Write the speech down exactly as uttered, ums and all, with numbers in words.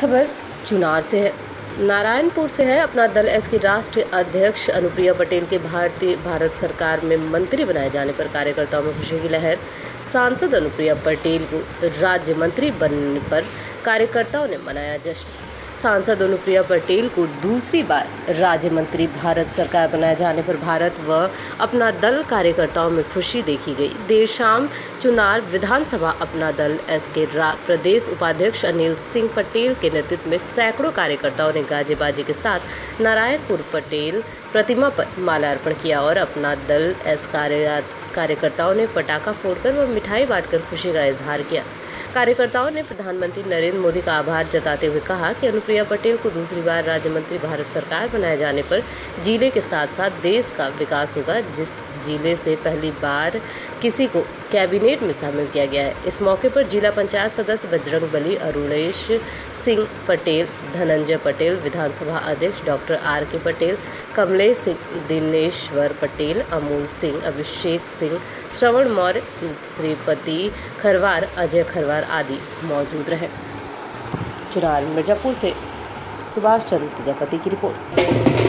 खबर चुनार से है। नारायणपुर से है। अपना दल एस की राष्ट्रीय अध्यक्ष अनुप्रिया पटेल के भारतीय भारत सरकार में मंत्री बनाए जाने पर कार्यकर्ताओं में खुशी की लहर। सांसद अनुप्रिया पटेल को राज्य मंत्री बनने पर कार्यकर्ताओं ने मनाया जश्न। सांसद अनुप्रिया पटेल को दूसरी बार राज्य मंत्री भारत सरकार बनाए जाने पर भारत व अपना दल कार्यकर्ताओं में खुशी देखी गई। देर शाम चुनार विधानसभा अपना दल एस के प्रदेश उपाध्यक्ष अनिल सिंह पटेल के नेतृत्व में सैकड़ों कार्यकर्ताओं ने गाजे बाजे के साथ नारायणपुर पटेल प्रतिमा पर माल्यार्पण किया और अपना दल एस कार्यकर्ताओं ने पटाखा फोड़कर व मिठाई बांटकर खुशी का इजहार किया। कार्यकर्ताओं ने प्रधानमंत्री नरेंद्र मोदी का आभार जताते हुए कहा कि अनुप्रिया पटेल को दूसरी बार राज्य मंत्री भारत सरकार बनाए जाने पर जिले के साथ साथ देश का विकास होगा, जिस जिले से पहली बार किसी को कैबिनेट में शामिल किया गया है। इस मौके पर जिला पंचायत सदस्य बजरंगबली अरुणेश सिंह पटेल, धनंजय पटेल, विधानसभा अध्यक्ष डॉक्टर आर के पटेल, कमलेश सिंह, दिनेश्वर पटेल, अमूल सिंह, अभिषेक सिंह, श्रवण मौर्य, श्रीपति खरवार, अजय खरवार आदि मौजूद रहे। चुनार मिर्जापुर से सुभाष चंद्र प्रजापति की रिपोर्ट।